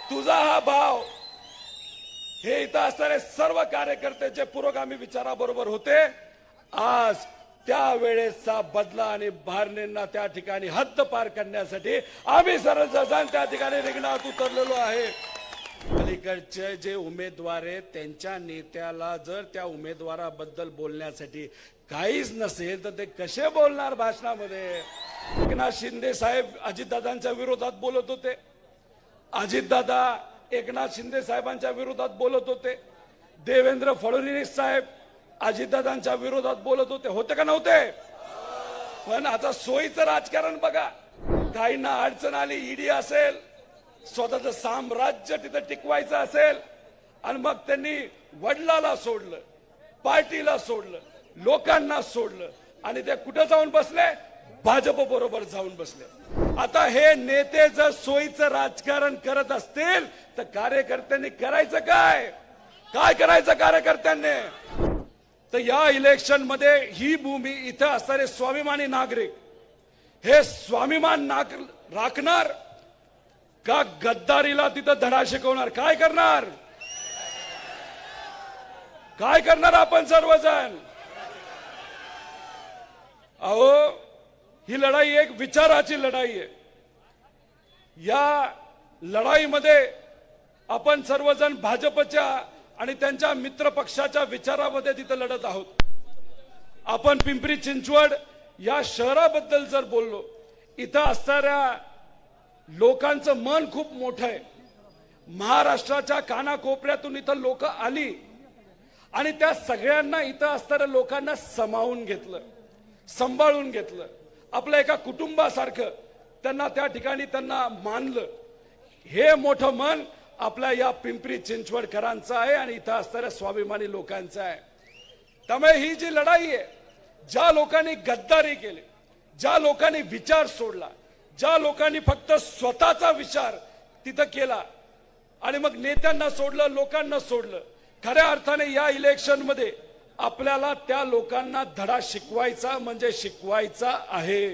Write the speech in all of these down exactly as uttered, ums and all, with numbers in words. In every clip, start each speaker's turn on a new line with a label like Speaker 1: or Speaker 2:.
Speaker 1: तुझा हा भाव हे इथं असणारे सर्व कार्यकर्त्याचे पुरोगामी विचाराबरोबर होते। आज त्यावेळेचा बदला आणि भारनेंना त्या ठिकाणी हद्द पार करण्यासाठी आम्ही सर्वजण त्या ठिकाणी रिंगणात उतरलेलो आहे। पलीकडचे जे उमेदवार आहेत त्यांच्या नेत्याला जर त्या उमेदवाराबद्दल बोलण्यासाठी काहीच नसेल तर ते कसे बोलणार भाषणामध्ये? एकनाथ शिंदे साहेब अजितदादांच्या विरोधात बोलत होते, अजितदादा एकनाथ शिंदे साहेबांच्या विरोधात बोलत होते, देवेंद्र फडणवीस साहेब अजितदादांच्या विरोधात बोलत होते, होते का नव्हते? पण आता सोयीचं राजकारण बघा, काहींना अडचण आली, ईडी असेल, स्वतःचं साम्राज्य तिथं टिकवायचं असेल आणि मग त्यांनी वडिलाला सोडलं, पार्टीला सोडलं, लोकांना सोडलं आणि ते कुठे जाऊन बसले? भाजप बरोबर जाऊन बसले। आता हे नेते जर सोयीचं राजकारण करत असतील तर कार्यकर्त्यांनी करायचं काय? काय करायचं कार्यकर्त्यांनी? तर या इलेक्शन मध्ये ही भूमी इथं असणारे स्वाभिमानी नागरिक हे स्वाभिमान राखणार का गद्दारीला तिथं धडा शिकवणार? काय करणार? काय करणार आपण सर्वजण? अहो ही लढाई एक विचाराची लढाई आहे। या लढाईमध्ये आपण सर्वजण भाजपच्या आणि त्यांच्या मित्र पक्षाच्या विचारामध्ये तिथे लढत आहोत। आपण पिंपरी चिंचवड या शहराबद्दल जर बोललो, इथं असणाऱ्या लोकांचं मन खूप मोठं आहे। महाराष्ट्राच्या कानाकोपऱ्यातून इथं लोक आली आणि त्या सगळ्यांना इथं असणाऱ्या लोकांना सामावून घेतलं, सांभाळून घेतलं, आपल्या एका कुटुंबासारखं त्यांना त्या ठिकाणी त्यांना मानलं। हे मोठं मन आपल्या या पिंपरी चिंचवडकरांचं आहे आणि इथं असणाऱ्या स्वाभिमानी लोकांचं आहे। त्यामुळे ही जी लढाई आहे, ज्या लोकांनी गद्दारी केली, ज्या लोकांनी विचार सोडला, ज्या लोकांनी फक्त स्वतःचा विचार तिथं केला आणि मग नेत्यांना सोडलं, लोकांना सोडलं, खऱ्या अर्थाने या इलेक्शन मध्ये आपल्याला त्या लोकांना धडा शिकवायचा म्हणजे शिकवायचा आहे।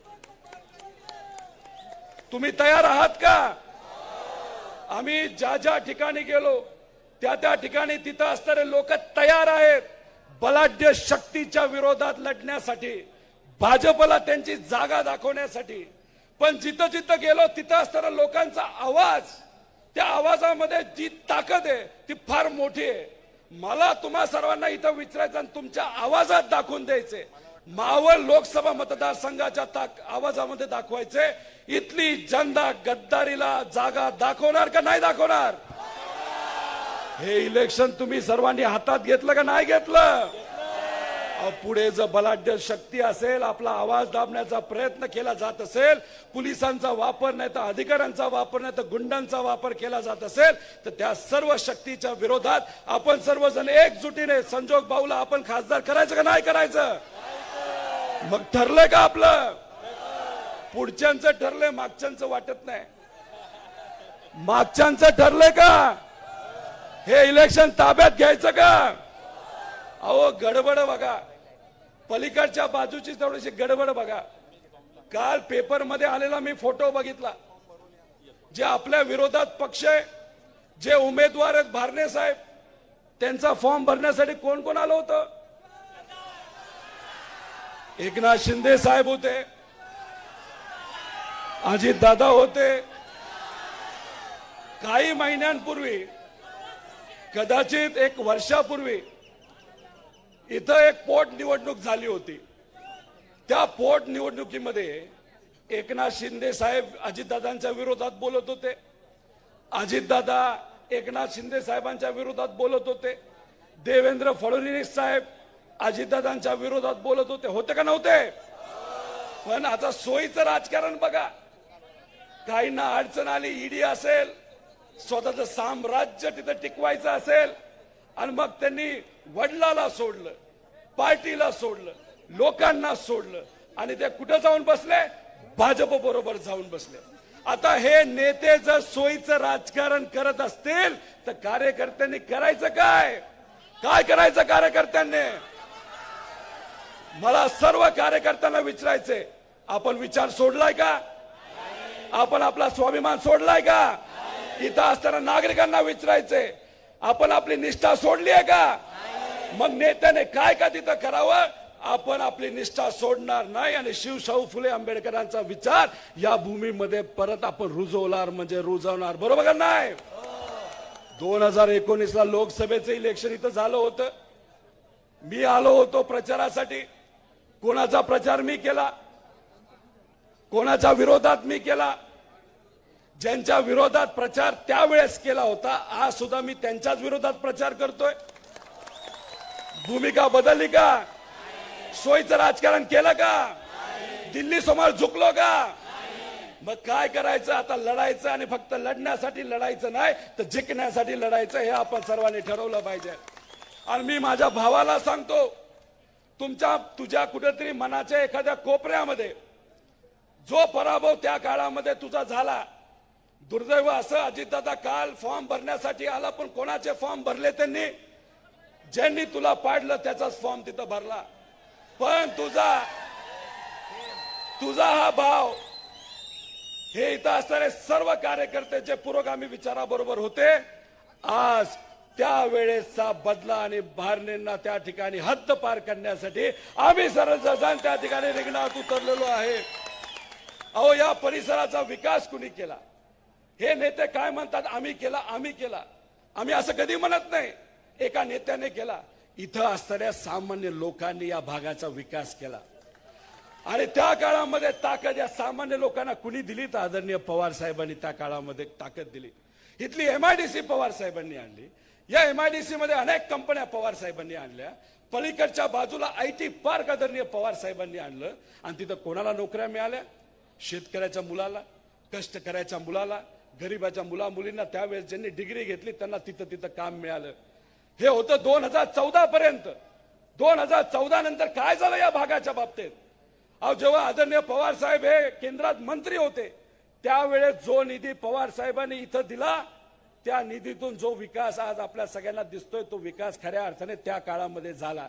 Speaker 1: तुम्ही तयार आहात का? आम्ही ज्या ज्या ठिकाणी गेलो त्या त्या ठिकाणी तिथं असणारे लोक तयार आहेत बलाढ्य शक्तीच्या विरोधात लढण्यासाठी, भाजपला त्यांची जागा दाखवण्यासाठी। पण जिथं जिथं गेलो तिथं असणाऱ्या लोकांचा आवाज, त्या आवाजामध्ये जी ताकद आहे ती फार मोठी आहे। मला तुम्हा सर्वांना इथं विचारायचं आणि तुमच्या आवाजात दाखवून द्यायचे, मावळ लोकसभा मतदारसंघाच्या आवाजामध्ये दाखवायचे, इथली जनता गद्दारीला जागा दाखवणार का नाही दाखवणार? हे इलेक्शन तुम्ही सर्वांनी हातात घेतलं का नाही घेतलं? पुढे जर बलाढ्य शक्ती असेल, आपला आवाज दाबण्याचा प्रयत्न केला जात असेल, पोलिसांचा वापर नाही तर अधिकाऱ्यांचा वापर नाही तर गुंडांचा वापर केला जात असेल, तर त्या सर्व शक्तीच्या विरोधात आपण सर्वजण एकजुटीने संजोग भाऊला आपण खासदार करायचं का नाही करायचं? मग ठरलंय का आपलं? पुढच्यांचं ठरलंय, मागच्यांचं वाटत नाही। मागच्यांचं ठरलंय का हे इलेक्शन ताब्यात घ्यायचं का? अहो गडबड बघा, पलीकडच्या बाजूची थोडीशी गडबड बघा। काल पेपर मध्ये आलेला मी फोटो बघितला, जे आपल्या विरोधात पक्ष आहे, जे उमेदवार आहेत भारने साहेब, त्यांचा फॉर्म भरण्यासाठी कोण कोण आलं होतं? एकनाथ शिंदे साहेब होते, अजित दादा होते। काही महिन्यांपूर्वी, कदाचित एक वर्षापूर्वी इथं एक पोट निवडणूक झाली होती। त्या पोट निवडणुकीमध्ये एकनाथ शिंदे साहेब अजितदादांच्या विरोधात बोलत होते, अजितदादा एकनाथ शिंदे साहेबांच्या विरोधात बोलत होते, देवेंद्र फडणवीस साहेब अजितदादांच्या विरोधात बोलत होते, होते का नव्हते? पण आता सोयीचं राजकारण बघा, काहींना अडचण आली, ईडी असेल, स्वतःचं साम्राज्य तिथं टिकवायचं असेल आणि मग त्यांनी वडिलाला सोडलं, पार्टीला सोडलं, लोकांना सोडलं आणि ते कुठे जाऊन बसले? भाजप बरोबर जाऊन बसले। आता हे नेते जर सोयीचं राजकारण करत असतील तर कार्यकर्त्यांनी करायचं काय? काय करायचं कार्यकर्त्यांनी? मला सर्व कार्यकर्त्यांना विचारायचे, आपण विचार सोडलाय का? आपण आपला स्वाभिमान सोडलाय का? इथं असताना नागरिकांना विचारायचंय, आपण आपली निष्ठा सोडली आहे का? मग नेत्याने काय का तिथं करावं? आपण आपली निष्ठा सोडणार नाही आणि शिवशाहू फुले आंबेडकरांचा विचार या भूमीमध्ये परत आपण रुजवणार, म्हणजे रुजवणार. बरोबर का नाही? दोन हजार एकोणीस ला लोकसभेचं इलेक्शन इथं झालं होतं. मी आलो होतो प्रचारासाठी. कोणाचा प्रचार मी केला? कोणाच्या विरोधात मी केला? ज्यांच्या विरोधात प्रचार त्यावेळेस केला होता, आज सुद्धा मी त्यांच्याच विरोधात प्रचार करतोय. भूमिका बदलली का? सोयीचं राजकारण केलं का? दिल्ली समोर झुकलो का? मग काय करायचं आता? लढायचं आणि फक्त लढण्यासाठी लढायचं नाही तर जिंकण्यासाठी लढायचं, हे आपण सर्वांनी ठरवलं पाहिजे. आणि मी माझ्या भावाला सांगतो, तुमच्या तुझ्या कुठेतरी मनाच्या एखाद्या कोपऱ्यामध्ये जो पराभव त्या काळामध्ये तुझा झाला, दुर्दैव असं अजितदादा काल फॉर्म भरण्यासाठी आला, पण कोणाचे फॉर्म भरले? त्यांनी ज्यांनी तुला पाडलं त्याचाच फॉर्म तिथं भरला. पण तुझा तुझा हा भाव, हे इथं असणारे सर्व कार्यकर्ते जे पुरोगामी विचाराबरोबर होते, आज त्यावेळेचा बदला आणि भारनेंना त्या ठिकाणी हद्द पार करण्यासाठी आम्ही सर्वजण त्या ठिकाणी रिंगणात उतरलेलो आहे. अहो, या परिसराचा विकास कुणी केला? हे नेते काय म्हणतात? आम्ही केला, आम्ही केला. आम्ही असं कधी म्हणत नाही. एका नेत्याने केला. इथं असणाऱ्या सामान्य लोकांनी या भागाचा विकास केला आणि त्या काळामध्ये ताकद या सामान्य लोकांना कुणी दिली? तर आदरणीय पवार साहेबांनी त्या काळामध्ये ताकद दिली. इथली एमआयडीसी पवार साहेबांनी आणली. या एमआयडीसी मध्ये अनेक कंपन्या पवार साहेबांनी आणल्या. पलीकडच्या बाजूला आयटी पार्क आदरणीय पवार साहेबांनी आणलं आणि तिथं कोणाला नोकऱ्या मिळाल्या? शेतकऱ्याच्या मुलाला, कष्टकऱ्याच्या मुलाला, गरीबाच्या मुला मुलींना त्यावेळेस ज्यांनी डिग्री घेतली त्यांना तिथं तिथं काम मिळालं. हे होतं दोन हजार चौदा पर्यंत. दोन हजार चौदा नंतर काय झालं या भागाच्या बाबतीत? अहो, जेव्हा आदरणीय पवार साहेब हे केंद्रात मंत्री होते त्यावेळेस जो निधी पवार साहेबांनी इथं दिला, त्या निधीतून जो विकास आज आपल्या सगळ्यांना दिसतोय, तो विकास खऱ्या अर्थाने त्या काळामध्ये झाला.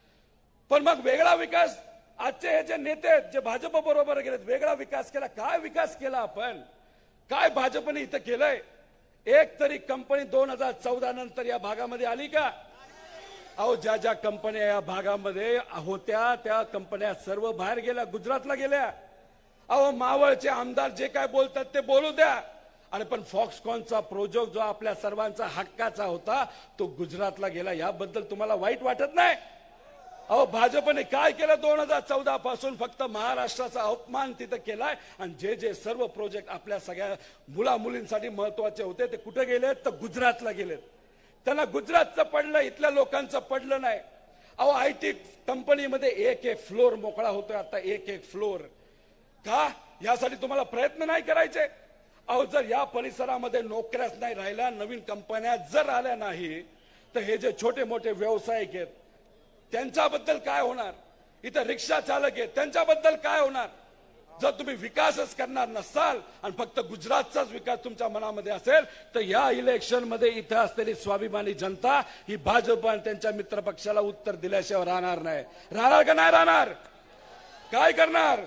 Speaker 1: पण मग वेगळा विकास आजचे हे जे नेते आहेत, जे भाजप बरोबर गेलेत, वेगळा विकास केला. काय विकास केला आपण? काय भाजपने इथं केलंय? एक तरी कंपनी दोन हजार चौदा नंतर या भागामध्ये आली का? अहो, ज्या ज्या कंपन्या या भागामध्ये होत्या त्या कंपन्या सर्व बाहेर गेल्या, गुजरातला गेल्या. अहो, मावळचे आमदार जे काय बोलतात ते बोलू द्या. आणि पण फॉक्सकॉनचा प्रोजेक्ट जो आपल्या सर्वांचा हक्काचा होता तो गुजरातला गेला. याबद्दल तुम्हाला वाईट वाटत नाही? अहो, भाजपने काय केलं दोन हजार चौदा पासून? फक्त महाराष्ट्राचा अपमान तिथं केलाय आणि जे जे सर्व प्रोजेक्ट आपल्या सगळ्या मुला मुलींसाठी महत्वाचे होते ते कुठे गेलेत? तर गुजरातला गेलेत. त्यांना गुजरातचं पडलं, इथल्या लोकांचं पडलं नाही. अहो, आयटी कंपनीमध्ये एक एक फ्लोर मोकळा होतोय आता, एक एक फ्लोर. का? यासाठी तुम्हाला प्रयत्न नाही करायचे? अहो, जर या परिसरामध्ये नोकऱ्याच नाही राहिल्या, नवीन कंपन्या जर आल्या नाही, तर हे जे छोटे मोठे व्यावसायिक आहेत त्यांच्याबद्दल काय होणार? इथं रिक्षा चालक आहेत त्यांच्याबद्दल काय होणार? जर तुम्ही विकासच करणार नसाल आणि फक्त गुजरातचाच विकास तुमच्या मनामध्ये असेल तर या इलेक्शन मध्ये इथं असलेली स्वाभिमानी जनता ही भाजप आणि त्यांच्या मित्र पक्षाला उत्तर दिल्याशिवाय राहणार नाही. राहणार का नाही राहणार? काय करणार?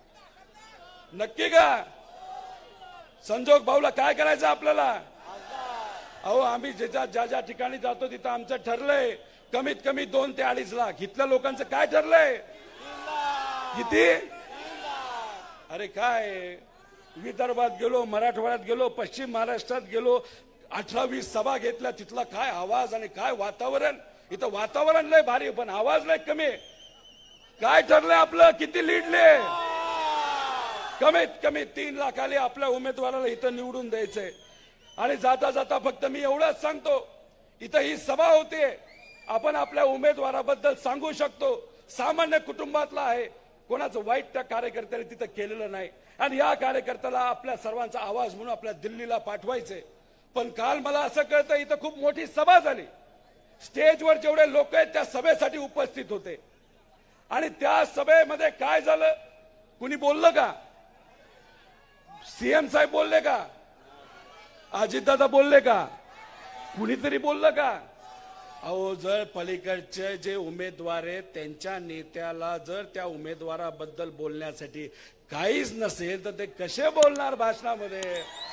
Speaker 1: नक्की का? संजोग भाऊला काय करायचं आपल्याला? अहो, आम्ही ज्या ज्या ज्या ठिकाणी जातो तिथं आमचं ठरलंय कमीत कमी दोन ते अडीच लाख. इथल्या लोकांचं काय ठरलंय? किती? अरे काय, विदर्भात गेलो, मराठवाड्यात गेलो, पश्चिम महाराष्ट्रात गेलो, अठरा वीस सभा घेतल्या. तिथला काय आवाज आणि काय वातावरण! इथं वातावरण लय भारी पण आवाज लय कमी. काय ठरलंय आपलं? किती लीडले? कमीत कमी तीन लाखाले आपल्या उमेदवाराला इथं निवडून द्यायचंय. आणि जाता जाता फक्त मी एवढंच सांगतो, इथं ही सभा होते, आपण आपल्या उमेदवाराबद्दल सांगू शकतो. सामान्य कुटुंबातला आहे, कोणाचं वाईट त्या कार्यकर्त्याने तिथं केलेलं नाही आणि या कार्यकर्त्याला आपल्या सर्वांचा आवाज म्हणून आपल्या दिल्लीला पाठवायचे. पण काल मला असं कळतं इथं खूप मोठी सभा झाली. स्टेजवर जेवढे लोक आहेत त्या सभेसाठी उपस्थित होते आणि त्या सभेमध्ये काय झालं? कुणी बोललं का? सीएम साहेब बोलले का? अजितदादा बोलले का? कुणीतरी बोललं का? अहो, जर पलीकडचे जे उमेदवार आहेत त्यांच्या नेत्याला जर त्या उमेदवाराबद्दल बोलण्यासाठी काहीच नसेल तर ते कसे बोलणार भाषणामध्ये?